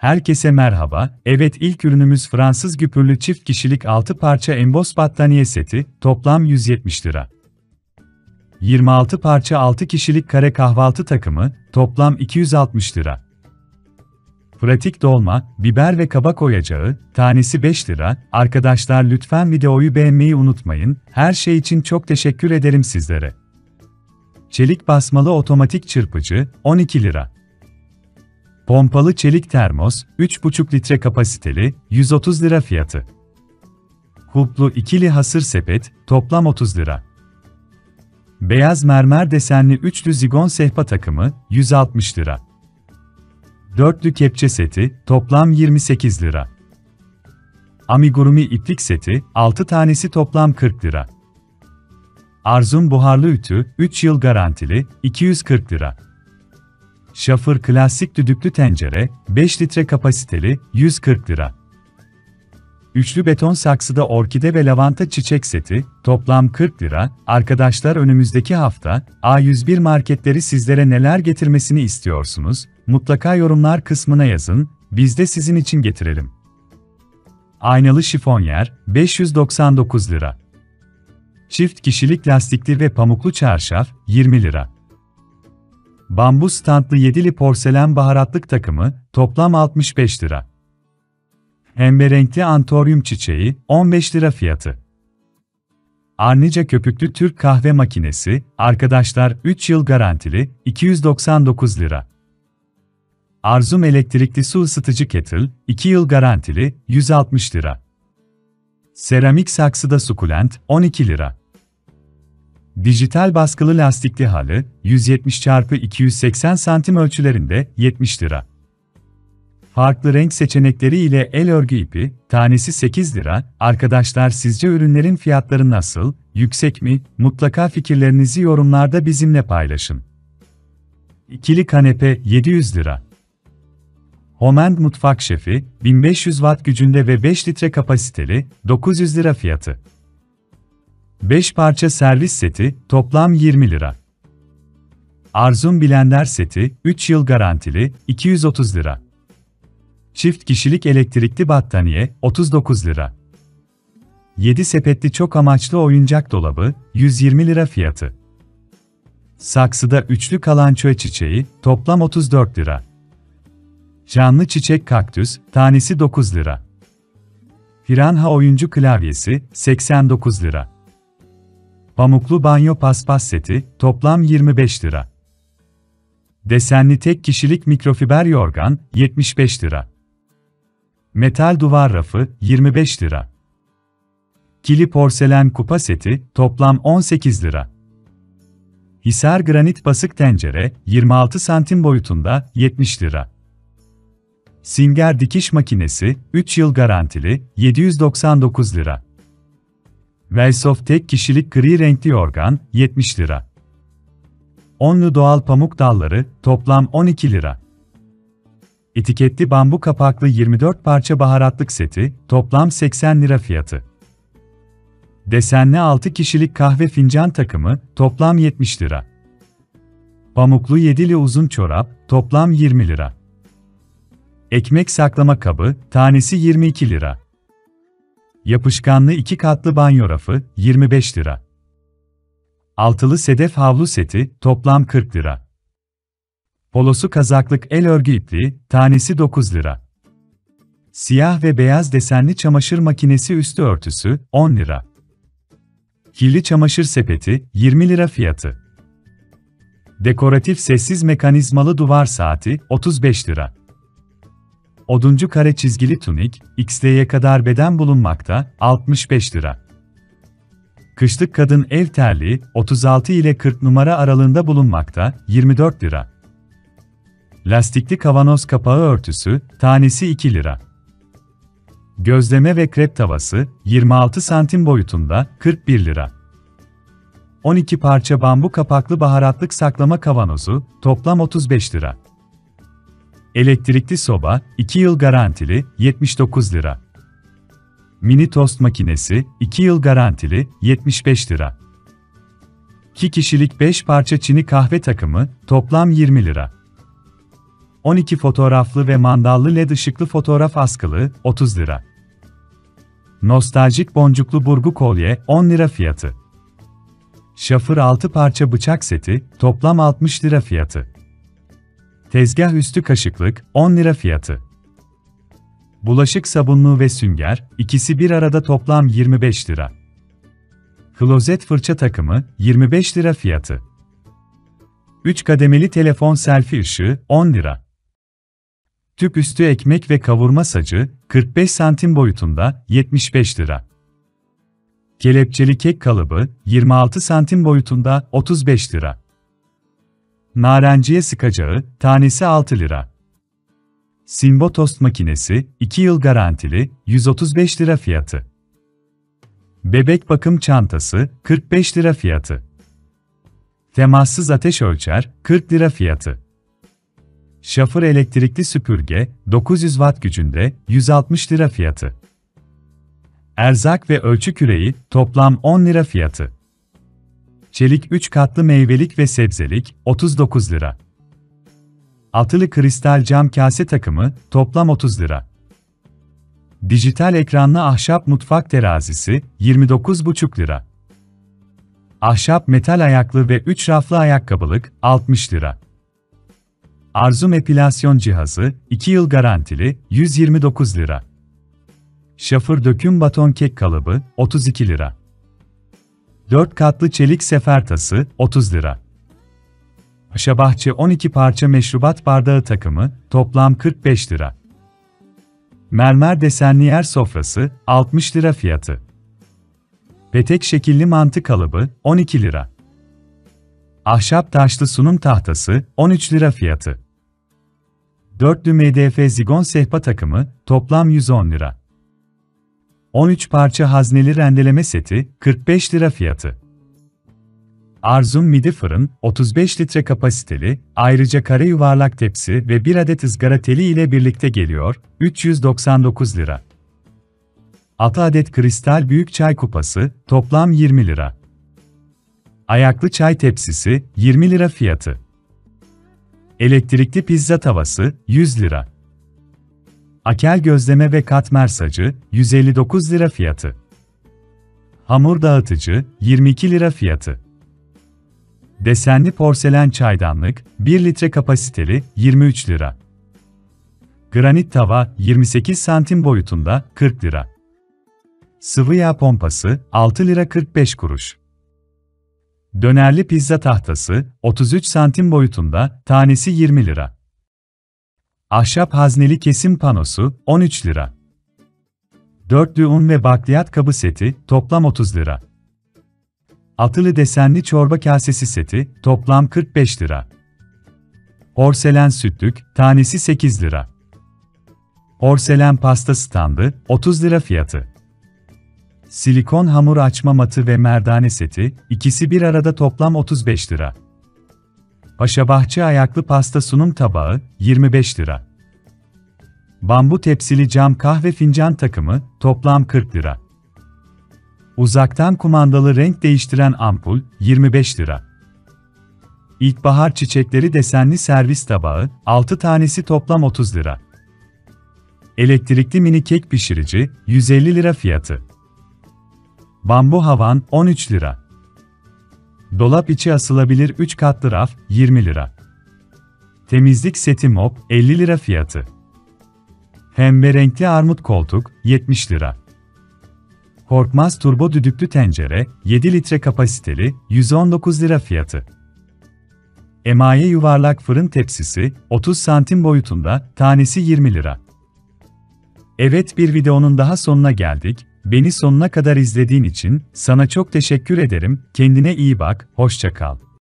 Herkese merhaba. Evet, ilk ürünümüz Fransız güpürlü çift kişilik 6 parça emboss battaniye seti, toplam 170 lira. 26 parça 6 kişilik kare kahvaltı takımı, toplam 260 lira. Pratik dolma, biber ve kabak oyacağı, tanesi 5 lira. Arkadaşlar lütfen videoyu beğenmeyi unutmayın. Her şey için çok teşekkür ederim sizlere. Çelik basmalı otomatik çırpıcı, 12 lira. Pompalı çelik termos, 3,5 litre kapasiteli, 130 lira fiyatı. Kulplu ikili hasır sepet, toplam 30 lira. Beyaz mermer desenli üçlü zigon sehpa takımı, 160 lira. Dörtlü kepçe seti, toplam 28 lira. Amigurumi iplik seti, 6 tanesi toplam 40 lira. Arzum buharlı ütü, 3 yıl garantili, 240 lira. Şafır klasik düdüklü tencere, 5 litre kapasiteli, 140 lira. Üçlü beton saksıda orkide ve lavanta çiçek seti, toplam 40 lira. Arkadaşlar önümüzdeki hafta, A101 marketleri sizlere neler getirmesini istiyorsunuz? Mutlaka yorumlar kısmına yazın, biz de sizin için getirelim. Aynalı şifonyer, 599 lira. Çift kişilik lastikli ve pamuklu çarşaf, 20 lira. Bambu standlı 7'li porselen baharatlık takımı, toplam 65 lira. Pembe renkli antoryum çiçeği, 15 lira fiyatı. Arnica köpüklü Türk kahve makinesi, arkadaşlar 3 yıl garantili, 299 lira. Arzum elektrikli su ısıtıcı kettle, 2 yıl garantili, 160 lira. Seramik saksıda sukulent, 12 lira. Dijital baskılı lastikli halı, 170x280 cm ölçülerinde, 70 lira. Farklı renk seçenekleri ile el örgü ipi, tanesi 8 lira. Arkadaşlar sizce ürünlerin fiyatları nasıl, yüksek mi? Mutlaka fikirlerinizi yorumlarda bizimle paylaşın. İkili kanepe, 700 lira. Homend mutfak şefi, 1500 watt gücünde ve 5 litre kapasiteli, 900 lira fiyatı. 5 parça servis seti, toplam 20 lira. Arzum blender seti, 3 yıl garantili, 230 lira. Çift kişilik elektrikli battaniye, 39 lira. 7 sepetli çok amaçlı oyuncak dolabı, 120 lira fiyatı. Saksıda üçlü kalançoe çiçeği, toplam 34 lira. Canlı çiçek kaktüs, tanesi 9 lira. Piranha oyuncu klavyesi, 89 lira. Pamuklu banyo paspas seti, toplam 25 lira. Desenli tek kişilik mikrofiber yorgan, 75 lira. Metal duvar rafı, 25 lira. Kili porselen kupa seti, toplam 18 lira. Hisar granit basık tencere, 26 santim boyutunda, 70 lira. Singer dikiş makinesi, 3 yıl garantili, 799 lira. Velsoft tek kişilik gri renkli yorgan, 70 lira. Onlu doğal pamuk dalları, toplam 12 lira. Etiketli bambu kapaklı 24 parça baharatlık seti, toplam 80 lira fiyatı. Desenli 6 kişilik kahve fincan takımı, toplam 70 lira. Pamuklu 7'li uzun çorap, toplam 20 lira. Ekmek saklama kabı, tanesi 22 lira. Yapışkanlı 2 katlı banyo rafı, 25 lira. Altılı sedef havlu seti, toplam 40 lira. Polosu kazaklık el örgü ipliği, tanesi 9 lira. Siyah ve beyaz desenli çamaşır makinesi üstü örtüsü, 10 lira. Kirli çamaşır sepeti, 20 lira fiyatı. Dekoratif sessiz mekanizmalı duvar saati, 35 lira. Oduncu kare çizgili tunik, XL'ye kadar beden bulunmakta, 65 lira. Kışlık kadın ev terliği, 36 ile 40 numara aralığında bulunmakta, 24 lira. Lastikli kavanoz kapağı örtüsü, tanesi 2 lira. Gözleme ve krep tavası, 26 santim boyutunda, 41 lira. 12 parça bambu kapaklı baharatlık saklama kavanozu, toplam 35 lira. Elektrikli soba, 2 yıl garantili, 79 lira. Mini tost makinesi, 2 yıl garantili, 75 lira. 2 kişilik 5 parça çini kahve takımı, toplam 20 lira. 12 fotoğraflı ve mandallı led ışıklı fotoğraf askılığı, 30 lira. Nostaljik boncuklu burgu kolye, 10 lira fiyatı. Şafır 6 parça bıçak seti, toplam 60 lira fiyatı. Tezgah üstü kaşıklık, 10 lira fiyatı. Bulaşık sabunluğu ve sünger, ikisi bir arada toplam 25 lira. Klozet fırça takımı, 25 lira fiyatı. 3 kademeli telefon selfie ışığı, 10 lira. Tüp üstü ekmek ve kavurma sacı, 45 santim boyutunda, 75 lira. Kelepçeli kek kalıbı, 26 santim boyutunda, 35 lira. Narenciye sıkacağı, tanesi 6 lira. Simbo tost makinesi, 2 yıl garantili, 135 lira fiyatı. Bebek bakım çantası, 45 lira fiyatı. Temassız ateş ölçer, 40 lira fiyatı. Şafır elektrikli süpürge, 900 watt gücünde, 160 lira fiyatı. Erzak ve ölçü küreği, toplam 10 lira fiyatı. Çelik 3 katlı meyvelik ve sebzelik, 39 lira. Altılı kristal cam kase takımı, toplam 30 lira. Dijital ekranlı ahşap mutfak terazisi, 29,5 lira. Ahşap metal ayaklı ve 3 raflı ayakkabılık, 60 lira. Arzum epilasyon cihazı, 2 yıl garantili, 129 lira. Şafır döküm baton kek kalıbı, 32 lira. 4 katlı çelik sefer tası, 30 lira. Paşabahçe 12 parça meşrubat bardağı takımı, toplam 45 lira. Mermer desenli yer sofrası, 60 lira fiyatı. Petek şekilli mantı kalıbı, 12 lira. Ahşap taşlı sunum tahtası, 13 lira fiyatı. Dörtlü MDF zigon sehpa takımı, toplam 110 lira. 13 parça hazneli rendeleme seti, 45 lira fiyatı. Arzum midi fırın, 35 litre kapasiteli, ayrıca kare yuvarlak tepsi ve 1 adet ızgara teli ile birlikte geliyor, 399 lira. 6 adet kristal büyük çay kupası, toplam 20 lira. Ayaklı çay tepsisi, 20 lira fiyatı. Elektrikli pizza tavası, 100 lira. Akel gözleme ve katmer sacı, 159 lira fiyatı. Hamur dağıtıcı, 22 lira fiyatı. Desenli porselen çaydanlık, 1 litre kapasiteli, 23 lira. Granit tava, 28 santim boyutunda, 40 lira. Sıvı yağ pompası, 6 lira 45 kuruş. Dönerli pizza tahtası, 33 santim boyutunda, tanesi 20 lira. Ahşap hazneli kesim panosu, 13 lira. Dörtlü un ve bakliyat kabı seti, toplam 30 lira. Altılı desenli çorba kasesi seti, toplam 45 lira. Porselen sütlük, tanesi 8 lira. Porselen pasta standı, 30 lira fiyatı. Silikon hamur açma matı ve merdane seti, ikisi bir arada toplam 35 lira. Paşabahçe ayaklı pasta sunum tabağı, 25 lira. Bambu tepsili cam kahve fincan takımı, toplam 40 lira. Uzaktan kumandalı renk değiştiren ampul, 25 lira. İlkbahar çiçekleri desenli servis tabağı, 6 tanesi toplam 30 lira. Elektrikli mini kek pişirici, 150 lira fiyatı. Bambu havan, 13 lira. Dolap içi asılabilir 3 katlı raf, 20 lira. Temizlik seti mop, 50 lira fiyatı. Pembe renkli armut koltuk, 70 lira. Korkmaz turbo düdüklü tencere, 7 litre kapasiteli, 119 lira fiyatı. Emaye yuvarlak fırın tepsisi, 30 santim boyutunda, tanesi 20 lira. Evet, bir videonun daha sonuna geldik. Beni sonuna kadar izlediğin için sana çok teşekkür ederim. Kendine iyi bak, hoşça kal.